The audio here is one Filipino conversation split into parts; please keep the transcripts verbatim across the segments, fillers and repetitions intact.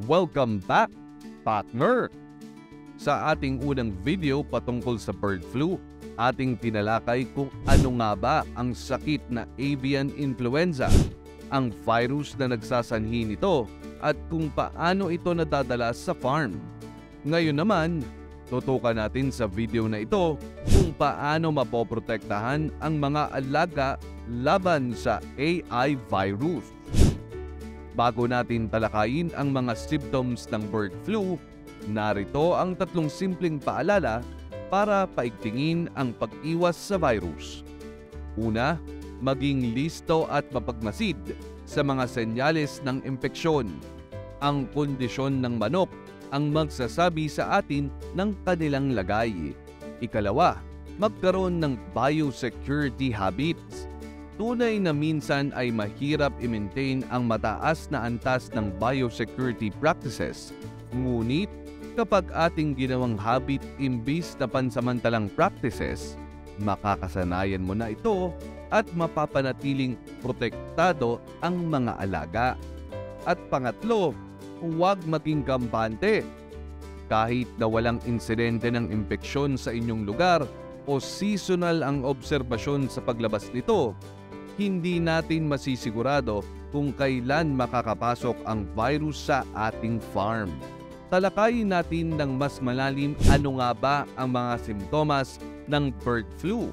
Welcome back, partner! Sa ating unang video patungkol sa bird flu, ating tinalakay kung ano nga ba ang sakit na avian influenza, ang virus na nagsasanhi nito, at kung paano ito nadadala sa farm. Ngayon naman, tutukan natin sa video na ito kung paano mapoprotektahan ang mga alaga laban sa A I virus. Bago natin talakayin ang mga symptoms ng bird flu, narito ang tatlong simpleng paalala para paigtingin ang pag-iwas sa virus. Una, maging listo at mapagmasid sa mga senyales ng impeksyon. Ang kondisyon ng manok ang magsasabi sa atin ng kanilang lagay. Ikalawa, magkaroon ng biosecurity habits. Tunay na minsan ay mahirap i-maintain ang mataas na antas ng biosecurity practices. Ngunit, kapag ating ginawang habit imbis na pansamantalang practices, makakasanayan mo na ito at mapapanatiling protektado ang mga alaga. At pangatlo, huwag maging kampante. Kahit na walang insidente ng impeksyon sa inyong lugar o seasonal ang obserbasyon sa paglabas nito, hindi natin masisigurado kung kailan makakapasok ang virus sa ating farm. Talakayin natin ng mas malalim ano nga ba ang mga simptomas ng bird flu.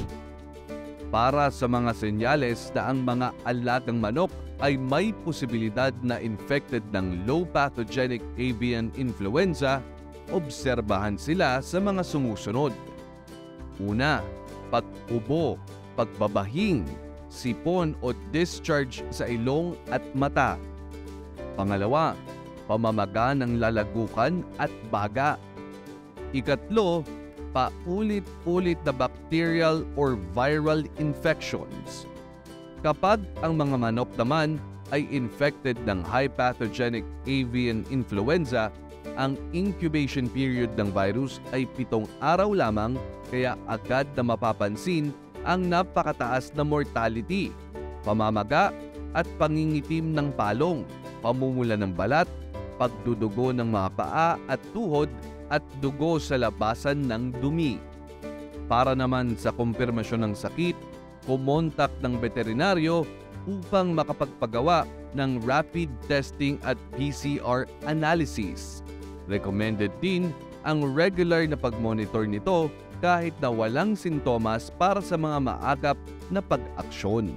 Para sa mga senyales na ang mga alagang manok ay may posibilidad na infected ng low pathogenic avian influenza, obserbahan sila sa mga sumusunod. Una, pag-ubo, pagbabahing, sipon o discharge sa ilong at mata. Pangalawa, pamamaga ng lalagukan at baga. Ikatlo, paulit-ulit na bacterial or viral infections. Kapag ang mga manok naman ay infected ng high pathogenic avian influenza, ang incubation period ng virus ay pitong araw lamang, kaya agad na mapapansin ang napakataas na mortality, pamamaga at pangingitim ng palong, pamumula ng balat, pagdudugo ng mga paa at tuhod at dugo sa labasan ng dumi. Para naman sa kumpirmasyon ng sakit, kumontak ng veterinaryo upang makapagpagawa ng rapid testing at P C R analysis. Recommended din ang regular na pag-monitor nito kahit na walang sintomas para sa mga maagap na pag-aksyon.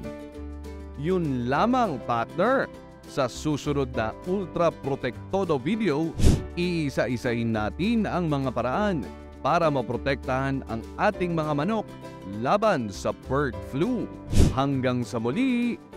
Yun lamang, partner! Sa susunod na Ultra Protectodo video, iisa-isahin natin ang mga paraan para maprotektahan ang ating mga manok laban sa bird flu. Hanggang sa muli!